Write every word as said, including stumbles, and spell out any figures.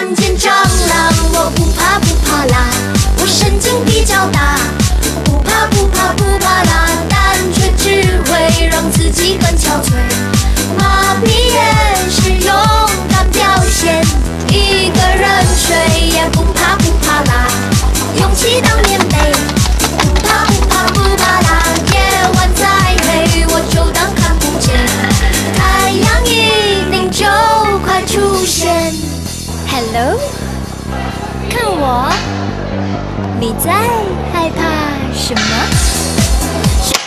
看见蟑螂，我不怕不怕啦，我神经比较大，不怕不怕不怕啦，但却只会让自己更憔悴。麻痹也是勇敢表现，一个人睡也不怕不怕啦，勇气当棉被，不怕不怕不怕啦，夜晚再黑我就当看不见，太阳一定就快出现。Hello， 看我，你在害怕什么？